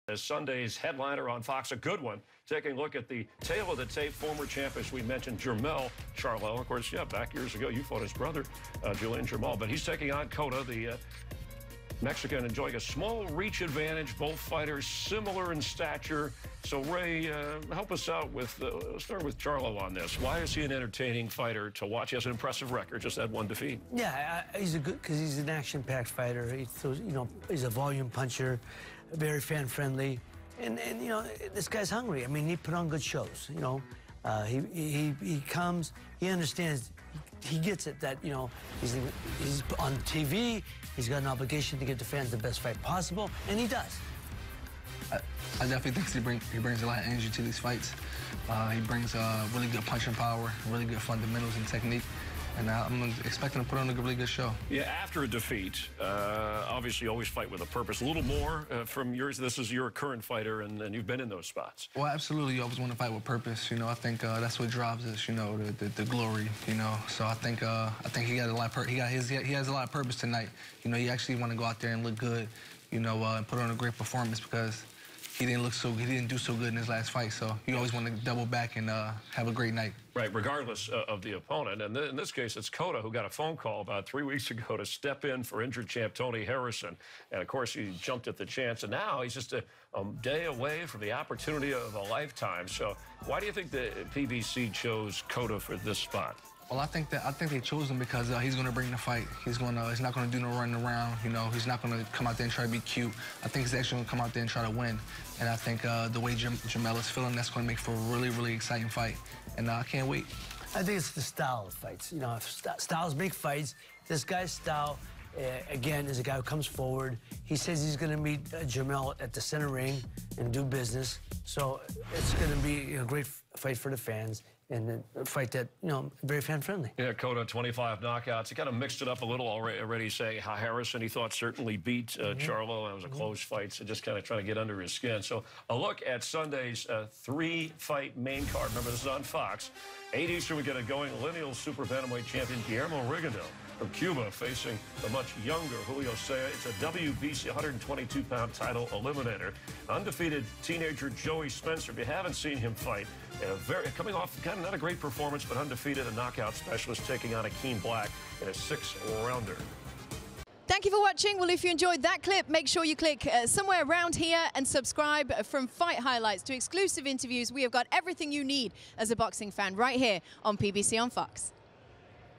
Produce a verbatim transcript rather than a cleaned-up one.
As Sunday's headliner on Fox, a good one, taking a look at the tail of the tape, former champ, as we mentioned, Jermell Charlo. Of course, yeah, back years ago, you fought his brother, uh, Julian Jermell, but he's taking on Cotto, the uh, Mexican, enjoying a small reach advantage. Both fighters similar in stature. So, Ray, uh, help us out with, uh, let's start with Charlo on this. Why is he an entertaining fighter to watch? He has an impressive record, just had one defeat. Yeah, I, he's a good, because he's an action-packed fighter. He throws, you know, he's a volume puncher, very fan-friendly. And, and, you know, this guy's hungry. I mean, he put on good shows, you know. Uh, he, he, he comes, he understands, he, he gets it that, you know, he's, he's on T V, he's got an obligation to give the fans the best fight possible, and he does. I, I definitely think he, bring, he brings a lot of energy to these fights. Uh, he brings uh, really good punching power, really good fundamentals and technique. And I'm expecting to put on a really good show. Yeah, after a defeat, uh, obviously you always fight with a purpose. A little more uh, from yours. This is your current fighter, and, and you've been in those spots. Well, absolutely. You always want to fight with purpose. You know, I think uh, that's what drives us. You know, the, the, the glory. You know, so I think uh, I think he got a lot. Of he got his. He has a lot of purpose tonight. You know, you actually want to go out there and look good. You know, uh, and put on a great performance because he didn't look so. He didn't do so good in his last fight. So you always want to double back and uh, have a great night. Right, regardless uh, of the opponent. And th in this case, it's Cotto who got a phone call about three weeks ago to step in for injured champ Tony Harrison. And, of course, he jumped at the chance. And now he's just a, a day away from the opportunity of a lifetime. So why do you think the P B C chose Cotto for this spot? Well, I think that I think they chose him because uh, he's going to bring the fight. He's going to. He's not going to do no running around. You know, he's not going to come out there and try to be cute. I think he's actually going to come out there and try to win. And I think uh, the way Jam Jermell is feeling, that's going to make for a really, really exciting fight. And uh, I can't wait. I think it's the style of fights. You know, if st styles make fights. This guy's style, uh, again, is a guy who comes forward. He says he's going to meet uh, Jermell at the center ring and do business. So it's going to be a great fight for the fans. And a fight that, you know, very fan-friendly. Yeah, Cotto, twenty-five knockouts. He kind of mixed it up a little already, already saying how Harrison, he thought, certainly beat uh, mm-hmm. Charlo. And it was a mm-hmm. close fight, so just kind of trying to get under his skin. So a look at Sunday's uh, three-fight main card. Remember, this is on Fox. eight Eastern, we get a going lineal super bantamweight champion Guillermo Rigondeaux from Cuba facing the much younger Julio Cella. It's a W B C one twenty-two pound title eliminator. Undefeated teenager Joey Spencer. If you haven't seen him fight, uh, very, coming off kind of not a great performance, but undefeated, a knockout specialist taking on Akeem Black in a six-rounder. Thank you for watching. Well, if you enjoyed that clip, make sure you click uh, somewhere around here and subscribe. From fight highlights to exclusive interviews, we have got everything you need as a boxing fan right here on P B C on Fox.